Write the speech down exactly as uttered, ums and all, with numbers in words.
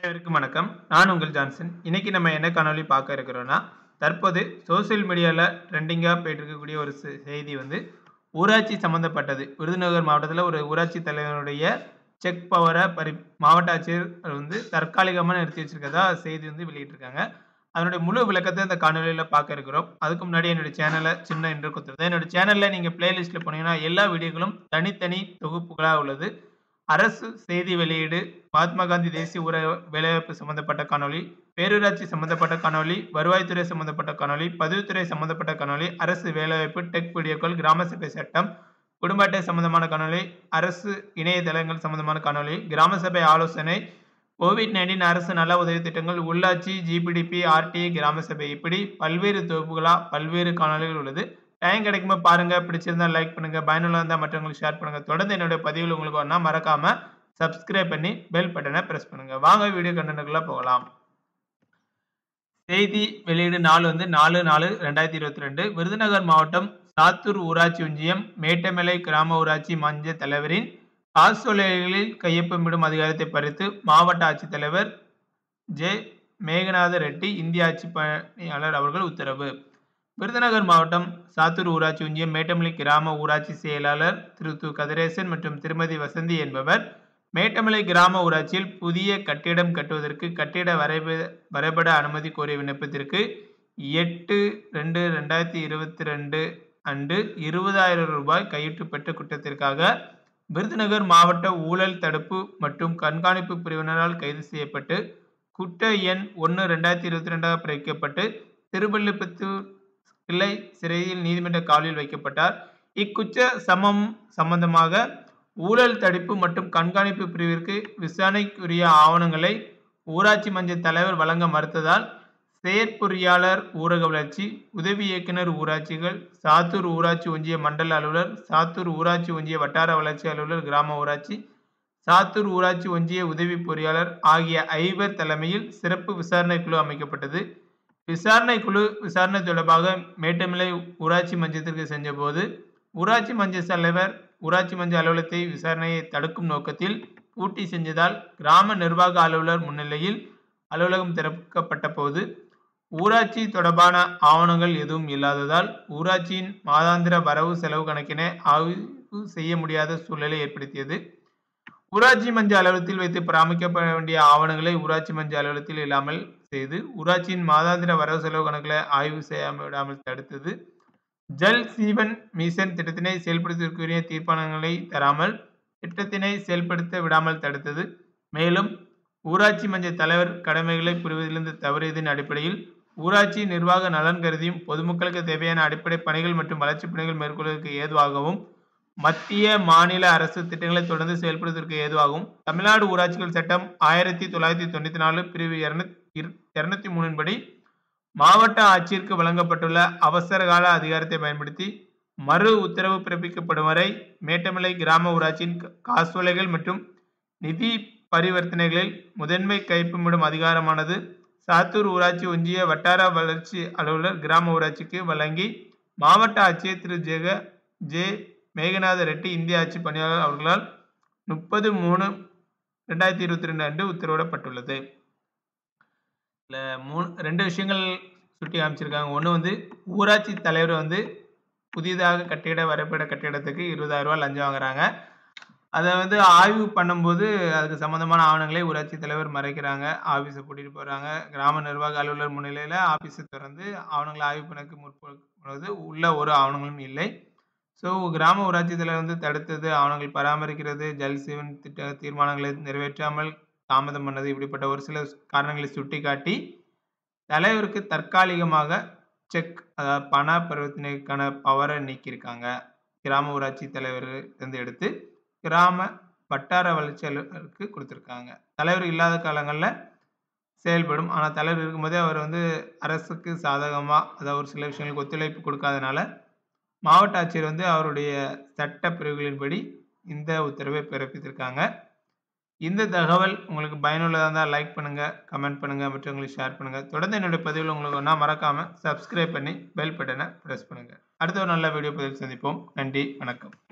அனைவருக்கும் வணக்கம். நான் உங்கள் ஜான்சன். இன்னைக்கு நம்ம என்ன காணொளி பார்க்க இருக்கிறோம்னா, தற்போது சோசியல் மீடியால ட்ரெண்டிங்கா போயிட்டு இருக்கக்கூடிய ஒரு செ செய்தி வந்து ஊராட்சி சம்மந்தப்பட்டது. விருதுநகர் மாவட்டத்தில ஒரு ஊராட்சி தலைவருடைய செக் பவர பறி மாவட்ட ஆட்சியர் வந்து தற்காலிகமா நிறுத்தி வச்சிருக்கிறதா செய்தி வந்து வெளியிட்டிருக்காங்க. அதனுடைய முழு விளக்கத்த இந்த காணொளியில பார்க்க இருக்கிறோம். அதுக்கு முன்னாடி என்னுடைய சேனல சின்ன இன்ட்ரோ குடுத்துருந்தேன். என்னோட சேனல்ல நீங்க பிளேலிஸ்ட்ல போனீங்கன்னா, எல்லா வீடியோக்களும் தனித்தனி தொகுப்புகளா உள்ளது. அரசு செய்தி வெளியீடு, மகாத்மா காந்தி தேசிய ஊர வேலைவாய்ப்பு சம்பந்தப்பட்ட காணொளி, பேரூராட்சி சம்பந்தப்பட்ட காணொளி, வருவாய்த்துறை சம்பந்தப்பட்ட காணொளி, பதிவுத்துறை சம்பந்தப்பட்ட காணொளி, அரசு வேலைவாய்ப்பு, டெக் வீடியோக்கள், கிராம சபை சட்டம், குடும்ப அட்டை சம்பந்தமான காணொளி, அரசு இணையதளங்கள் சம்பந்தமான காணொளி, கிராம சபை ஆலோசனை, கோவிட் பத்தொன்பது அரசு நல உதவி திட்டங்கள், உள்ளாட்சி, ஜிபிடிபி, ஆர்டிஐ, கிராம சபை இப்படி பல்வேறு தொகுப்புகளா பல்வேறு காணொளிகள் உள்ளது. டைம் கிடைக்கும்போது பாருங்க. பிடிச்சிருந்தா லைக் பண்ணுங்க. பயனுள்ளதா இருந்தா மற்றவங்களுக்கு ஷேர் பண்ணுங்க. தொடர்ந்து என்னுடைய பதிவுகள் உங்களுக்கு வரணும்னா மறக்காம சப்ஸ்கிரைப் பண்ணி பெல் பட்டனை பிரஸ் பண்ணுங்க. வாங்க வீடியோ கண்டென்ட்க்குள்ள போகலாம். செய்தி வெளியீடு நாள் வந்து நாலு நாலு இரண்டாயிரத்து இருபத்தி இரண்டு விருதுநகர் மாவட்டம் சாத்தூர் ஊராட்சி ஒன்றியம் மேட்டமலை கிராம ஊராட்சி மன்ற தலைவரின் காசோலைகளில் கையொப்பமிடும் அதிகாரத்தை பறித்து மாவட்ட ஆட்சித்தலைவர் ஜே மேகநாத ரெட்டி இந்திய ஆட்சி பணியாளர் அவர்கள் உத்தரவு. விருதுநகர் மாவட்டம் சாத்தூர் ஊராட்சி ஒன்றியம் மேட்டமலை கிராம ஊராட்சி செயலாளர் திரு து கதிரேசன் மற்றும் திருமதி வசந்தி என்பவர் மேட்டமலை கிராம ஊராட்சியில் புதிய கட்டிடம் கட்டுவதற்கு கட்டிட வரைப வரைபட அனுமதி கோரிய விண்ணப்பத்திற்கு எட்டு ரெண்டு ரெண்டாயிரத்தி இருபத்தி ரெண்டு அன்று இருபதாயிரம் ரூபாய் கையூட்டு பெற்ற குற்றத்திற்காக விருதுநகர் மாவட்ட ஊழல் தடுப்பு மற்றும் கண்காணிப்பு பிரிவினரால் கைது செய்யப்பட்டு குற்ற எண் ஒன்று ரெண்டாயிரத்தி இருபத்தி ரெண்டாக பிரிக்கப்பட்டு திருவள்ளுபத்தூர் கிளை சிறையில் நீதிமன்ற காவலில் வைக்கப்பட்டார். இக்குற்ற சமம் சம்பந்தமாக ஊழல் தடுப்பு மற்றும் கண்காணிப்பு பிரிவிற்கு விசாரணைக்குரிய ஆவணங்களை ஊராட்சி மன்ற தலைவர் வழங்க மறுத்ததால் செயற்பொறியாளர் ஊரக வளர்ச்சி, உதவி இயக்குனர் ஊராட்சிகள், சாத்தூர் ஊராட்சி ஒன்றிய மண்டல அலுவலர், சாத்தூர் ஊராட்சி ஒன்றிய வட்டார வளர்ச்சி அலுவலர் கிராம ஊராட்சி, சாத்தூர் ஊராட்சி ஒன்றிய உதவி பொறியாளர் ஆகிய ஐவர் தலைமையில் சிறப்பு விசாரணை குழு அமைக்கப்பட்டது. விசாரணை குழு விசாரணை தொடர்பாக மேட்டமலை ஊராட்சி மன்றத்திற்கு சென்றபோது ஊராட்சி மன்ற தலைவர் ஊராட்சி மன்ற அலுவலகத்தை விசாரணையை தடுக்கும் நோக்கத்தில் பூட்டி செஞ்சதால் கிராம நிர்வாக அலுவலர் முன்னிலையில் அலுவலகம் திறக்கப்பட்ட போது ஊராட்சி தொடர்பான ஆவணங்கள் எதுவும் இல்லாததால் ஊராட்சியின் மாதாந்திர வரவு செலவு கணக்கினை ஆய்வு செய்ய முடியாத சூழ்நிலை ஏற்படுத்தியது. ஊராட்சி மன்ற அலுவலகத்தில் வைத்து பராமரிக்கப்பட வேண்டிய ஆவணங்களை ஊராட்சி மன்ற அலுவலகத்தில் இல்லாமல் செய்து ஊராட்சியின் மாதாந்திர வரவு செலவு கணக்குகளை ஆய்வு செய்யாமல் விடாமல் தடுத்தது. ஜல் ஜீவன் மிஷன் திட்டத்தினை செயல்படுத்துவதற்குரிய தீர்மானங்களை தராமல் திட்டத்தினை செயல்படுத்த விடாமல் தடுத்தது. மேலும் ஊராட்சி மன்ற தலைவர் கடமைகளை புரிவதிலிருந்து தவறியதன் அடிப்படையில் ஊராட்சி நிர்வாக நலன் கருதியும் பொதுமக்களுக்கு தேவையான அடிப்படை பணிகள் மற்றும் வளர்ச்சி பணிகள் மேற்கொள்வதற்கு ஏதுவாகவும் மத்திய மாநில அரசு திட்டங்களை தொடர்ந்து செயல்படுவதற்கு ஏதுவாகவும் தமிழ்நாடு ஊராட்சிகள் சட்டம் ஆயிரத்தி தொள்ளாயிரத்தி தொண்ணூத்தி நாலு பிரிவு இருநூத்தி மூணின் படி மாவட்ட ஆட்சியருக்கு வழங்கப்பட்டுள்ள அவசர கால அதிகாரத்தை பயன்படுத்தி மறு உத்தரவு பிறப்பிக்கப்படும் வரை மேட்டமலை கிராம ஊராட்சியின் காசோலைகள் மற்றும் நிதி பரிவர்த்தனைகளில் முதன்மை கையொப்பமிடும் அதிகாரமானது சாத்தூர் ஊராட்சி ஒன்றிய வட்டார வளர்ச்சி அலுவலர் கிராம ஊராட்சிக்கு வழங்கி மாவட்ட ஆட்சியர் திரு ஜெக ஜே மேகநாத ரெட்டி இந்திய ஆட்சி பணியாளர் அவர்களால் முப்பது மூணு ரெண்டாயிரத்தி இருபத்தி ரெண்டு அன்று உத்தரவிடப்பட்டுள்ளது. இல்லை மூணு ரெண்டு விஷயங்கள் சுட்டி காமிச்சிருக்காங்க. ஒன்று வந்து ஊராட்சி தலைவர் வந்து புதிதாக கட்டிட வரைபட கட்டிடத்துக்கு இருபதாயிரம் ரூபாய் லஞ்சம் வாங்குறாங்க. அதை வந்து ஆய்வு பண்ணும்போது அதுக்கு சம்மந்தமான ஆவணங்களை ஊராட்சி தலைவர் மறைக்கிறாங்க. ஆஃபீஸை கூட்டிகிட்டு போகிறாங்க. கிராம நிர்வாக அலுவலர் முன்னிலையில் ஆஃபீஸை திறந்து ஆவணங்களை ஆய்வு பண்ணக்கு முற்படுவது உள்ள ஒரு ஆவணங்களும் இல்லை. ஸோ கிராம ஊராட்சி தலைவர் வந்து தடுத்தது, ஆவணங்கள் பராமரிக்கிறது, ஜல் ஜீவன் திட்ட தீர்மானங்களை நிறைவேற்றாமல் தாமதம் பண்ணது இப்படிப்பட்ட ஒரு சில காரணங்களை சுட்டி காட்டி தலைவருக்கு தற்காலிகமாக செக் அதாவது பண பரிவர்த்தனைக்கான பவரை நீக்கியிருக்காங்க. கிராம ஊராட்சி தலைவர் இருந்து எடுத்து கிராம வட்டார வளர்ச்சி அலுவலருக்கு கொடுத்துருக்காங்க. தலைவர் இல்லாத காலங்களில் செயல்படும். ஆனால் தலைவர் இருக்கும்போதே அவர் வந்து அரசுக்கு சாதகமாக அதாவது ஒரு சில விஷயங்களுக்கு ஒத்துழைப்பு கொடுக்காதனால மாவட்ட ஆட்சியர் வந்து அவருடைய சட்ட பிரிவுகளின்படி இந்த உத்தரவை பிறப்பித்திருக்காங்க. இந்த தகவல் உங்களுக்கு பயனுள்ளதாக இருந்தால் லைக் பண்ணுங்கள், கமெண்ட் பண்ணுங்கள், மற்றவங்களுக்கு ஷேர் பண்ணுங்கள். தொடர்ந்து என்னுடைய பதிவில் உங்களுக்கு ஒன்றா மறக்காமல் சப்ஸ்கிரைப் பண்ணி பெல் பட்டனை ப்ரெஸ் பண்ணுங்கள். அடுத்த ஒரு நல்ல வீடியோ பதிவில் சந்திப்போம். நன்றி, வணக்கம்.